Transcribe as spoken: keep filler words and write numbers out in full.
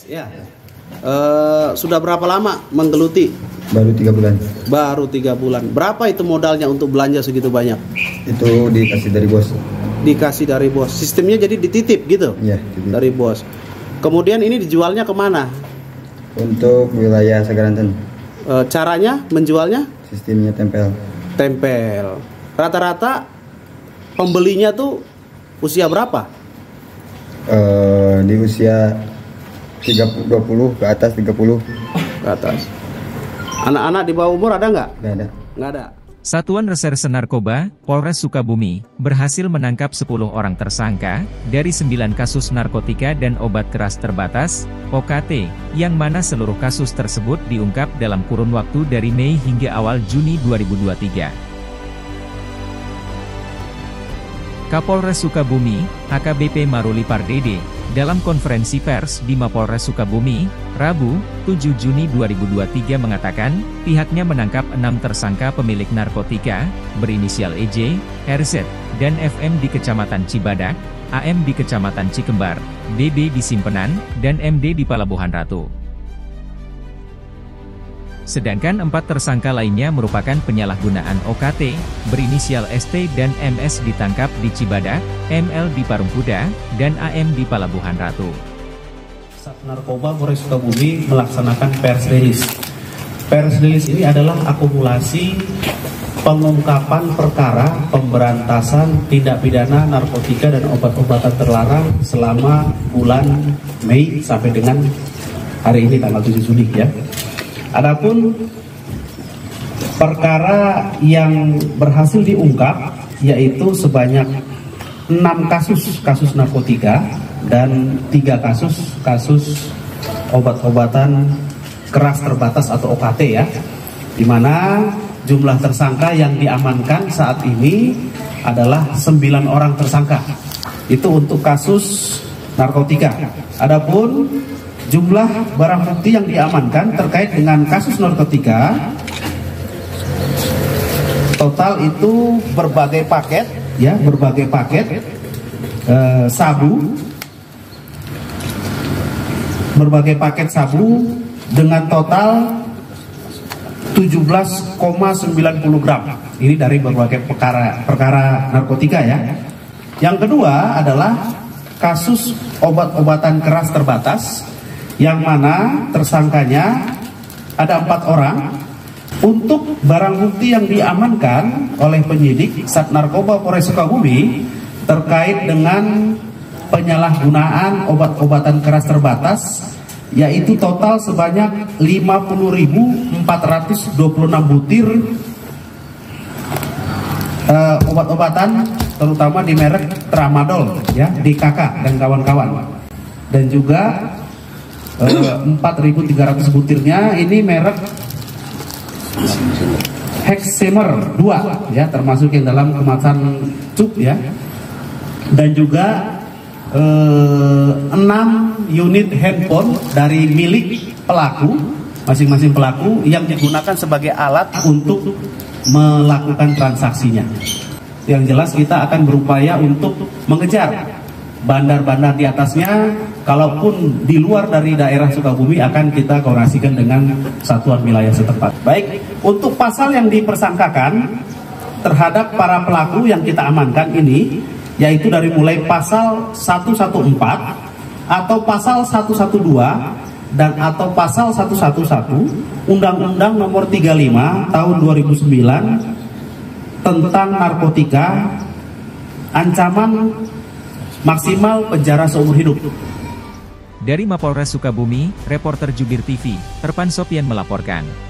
Ya. Uh, sudah berapa lama menggeluti? Baru tiga bulan. Baru tiga bulan. Berapa itu modalnya untuk belanja segitu banyak? Itu dikasih dari bos. Dikasih dari bos. Sistemnya jadi dititip gitu? Iya. Dari bos. Kemudian ini dijualnya kemana? Untuk wilayah Sagaranten. Uh, caranya menjualnya? Sistemnya tempel. Tempel. Rata-rata pembelinya tuh usia berapa? Uh, di usia dua puluh ke atas, tiga puluh ke atas. Anak-anak di bawah umur ada nggak? Nggak ada. Nggak ada. Satuan Reserse Narkoba, Polres Sukabumi, berhasil menangkap sepuluh orang tersangka dari sembilan kasus narkotika dan obat keras terbatas, O K T, yang mana seluruh kasus tersebut diungkap dalam kurun waktu dari Mei hingga awal Juni dua ribu dua puluh tiga. Kapolres Sukabumi, A K B P Maruli Pardede, dalam konferensi pers di Mapolres Sukabumi, Rabu, tujuh Juni dua ribu dua puluh tiga mengatakan, pihaknya menangkap enam tersangka pemilik narkotika, berinisial E J, R Z, dan F M di Kecamatan Cibadak, A M di Kecamatan Cikembar, B B di Simpenan, dan M D di Palabuhan Ratu. Sedangkan empat tersangka lainnya merupakan penyalahgunaan O K T, berinisial S T dan M S ditangkap di Cibadak, M L di Parungkuda, dan A M di Palabuhan Ratu. Sat Narkoba Polres Sukabumi melaksanakan pers rilis. Pers rilis ini adalah akumulasi pengungkapan perkara pemberantasan tindak pidana narkotika dan obat-obatan terlarang selama bulan Mei sampai dengan hari ini tanggal tujuh Juli ya. Adapun perkara yang berhasil diungkap yaitu sebanyak enam kasus kasus narkotika dan tiga kasus kasus obat-obatan keras terbatas atau O K T ya, di mana jumlah tersangka yang diamankan saat ini adalah sembilan orang tersangka. Itu untuk kasus narkotika. Adapun jumlah barang bukti yang diamankan terkait dengan kasus narkotika total itu berbagai paket ya, berbagai paket eh, sabu, berbagai paket sabu dengan total tujuh belas koma sembilan puluh gram. Ini dari berbagai perkara perkara narkotika ya. Yang kedua adalah kasus obat-obatan keras terbatas, yang mana tersangkanya ada empat orang. Untuk barang bukti yang diamankan oleh penyidik Sat Narkoba Polres Sukabumi terkait dengan penyalahgunaan obat-obatan keras terbatas, yaitu total sebanyak lima puluh ribu empat ratus dua puluh enam butir uh, obat-obatan, terutama di merek Tramadol ya, D K K dan kawan-kawan, dan juga empat ribu tiga ratus butirnya ini merek Hexamer dua ya, termasuk yang dalam kemasan cup ya, dan juga eh, enam unit handphone dari milik pelaku, masing-masing pelaku yang digunakan sebagai alat untuk melakukan transaksinya. Yang jelas kita akan berupaya untuk mengejar bandar-bandar di atasnya. Kalaupun di luar dari daerah Sukabumi akan kita koordinasikan dengan satuan wilayah setempat. Baik, untuk pasal yang dipersangkakan terhadap para pelaku yang kita amankan ini, yaitu dari mulai pasal seratus empat belas atau pasal seratus dua belas dan atau pasal seratus sebelas Undang-Undang Nomor tiga puluh lima Tahun dua ribu sembilan tentang narkotika, ancaman maksimal penjara seumur hidup. Dari Mapolres Sukabumi, reporter Jubir T V, Erpan Sopyan melaporkan.